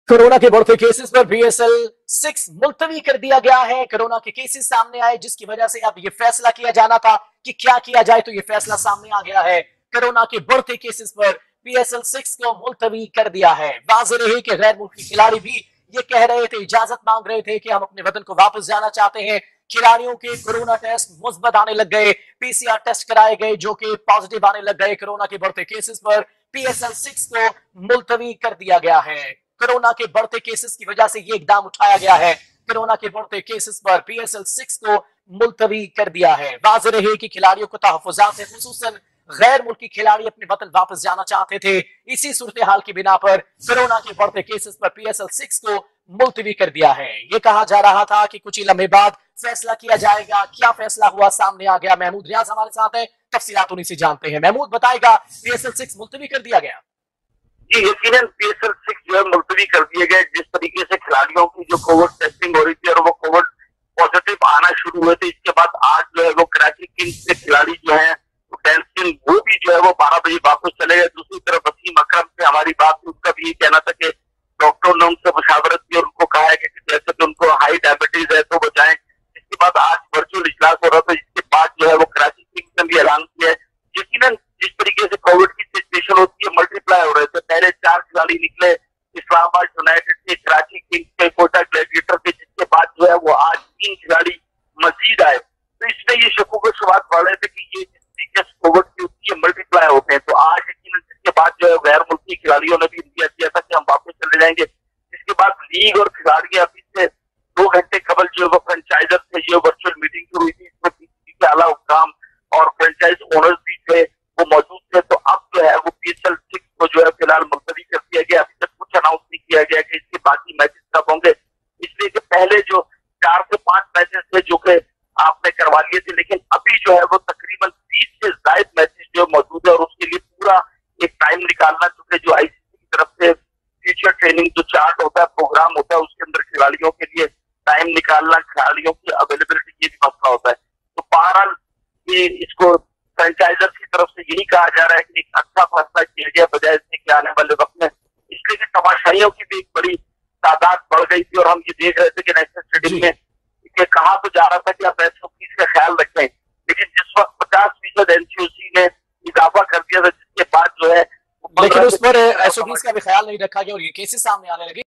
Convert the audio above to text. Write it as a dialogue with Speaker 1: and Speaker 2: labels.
Speaker 1: Corona के बढ़ते cases पर बीएसएल 6 मुलतवी कर दिया गया है। कोरोना के केसेस सामने आए जिसकी वजह से अब ये फैसला किया जाना था कि क्या किया जाए, तो ये फैसला सामने आ गया है। कोरोना के बढ़ते केसेस पर बीएसएल 6 को मुलतवी कर दिया है। वाज़ेह रहे कि गैर मुल्की खिलाड़ी भी ये कह रहे थे, इजाजत मांग रहे थे कि हम अपने वतन को वापस जाना चाहते हैं। खिलाड़ियों के कोरोना टेस्ट मुस्बत आने लग गए, पीसीआर टेस्ट कराए गए जो कि पॉजिटिव आने लग गए। कोरोना के बढ़ते केसेस पर पीएसएल 6 को मुलतवी कर दिया गया है। कोरोना के बढ़ते केसेस की वजह से ये इकदाम उठाया गया है। कोरोना के बढ़ते केसेस पर पीएसएल 6 को मुलतवी कर दिया है। वाज़ेह रहे कि खिलाड़ियों को तहफ़्फ़ुज़ात है, खुसूसन गैर मुल्की खिलाड़ी अपने वतन वापस जाना चाहते थे। इसी सूरत हाल की बिना पर कोरोना के बढ़ते केसेस पर पीएसएल 6 को मुलतवी कर दिया है। ये कहा जा रहा था कि कुछ ही लम्हे बाद फैसला किया जाएगा। क्या फैसला हुआ सामने आ गया। महमूद रियाज हमारे साथ है, तफसीलात उन्हीं से जानते हैं। महमूद बताएगा, पीएसएल 6 मुलतवी कर दिया गया।
Speaker 2: जी यकीनन पीएसएल 6 जो है मुलतवी कर दिए गए। जिस तरीके से खिलाड़ियों की जो कोविड टेस्टिंग हो रही थी और वो कोविड पॉजिटिव आना शुरू हुए थे, इसके बाद आज जो है वो कराची किंग्स के खिलाड़ी जो है वो भी जो है वो 12 बजे वापस चले गए। दूसरी तरफ वसीम अकरम से हमारी बात हुई, उनका भी ये कहना था कि डॉक्टरों ने उनसे मुशावरत की और उनको कहा है कि जैसे कि उनको हाई डायबिटीज है तो वो जाएं। इसके बाद आज वर्चुअल इजलास हो रहा था, जिसके बाद जो है वो कराची किंग्स ने भी ऐलान किया है। यकीनन जिस तरीके से कोविड की सिचुएशन होती है मल्टीप्लाई हो रहे थे। पहले 4 खिलाड़ी निकले इस्लामाबाद यूनाइटेड के, कराची किंग्स के, कोटा ग्लैडिएटर के, जिसके बाद जो है वो आज 3 खिलाड़ी मजीद आए। तो इसमें ये शकों के शुरुआत बढ़ रहे थे कि ये जिस तरीके से कोविड की होती है मल्टीप्लाई होते हैं। तो आज यकीनन जिसके बाद जो है गैर मुल्की खिलाड़ियों ने भी इंतजार किया था कि हम वापस चले जाएंगे। जिसके बाद लीग और खिलाड़ी अभी से 2 घंटे कबल जो वो फ्रेंचाइजर से जो वर्चुअल मीटिंग शुरू हुई थी, इसमें बीसीबी के आला हुक्काम और फ्रेंचाइज ओनर्स भी थे, वो मौजूद थे। तो अब जो है वो पीएसएल 6 को जो है फिलहाल मुलतवी कर दिया गया। अभी तक कुछ अनाउंस नहीं किया गया कि इसके बाकी मैचेस कब होंगे, इसलिए कि पहले जो 4 से 5 मैचेस थे जो कि आपने करवा लिए थे, लेकिन अभी जो है वो तकरीबन 20 से ज्यादा मैचेस जो मौजूद है और उसके लिए पूरा एक टाइम निकालना, चूंकि जो आईसीसी की तरफ से फ्यूचर ट्रेनिंग जो चार्ट होता है, प्रोग्राम होता है, उसके अंदर खिलाड़ियों के लिए टाइम निकालना, खिलाड़ियों की अवेलेबिलिटी, ये भी मसला होता है। तो बहरहाल ये इसको फ्रेंचाइजर की तरफ से यही कहा जा रहा है कि एक अच्छा फैसला किया गया बजाय इसके कि आने वाले वक्त में, इसलिए कि तमाशाइयों की भी एक बड़ी तादाद बढ़ गई थी और हम ये देख रहे थे कि नेशनल स्टेडियम में कहा तो जा रहा था कि आप एसओपी का ख्याल रखें, लेकिन जिस वक्त 50% एनसीओसी ने इजाफा कर दिया था, जिसके बाद जो है
Speaker 1: लेकिन उस पर एसओपीज का भी ख्याल नहीं रखा गया और ये केसेस सामने आने लगे।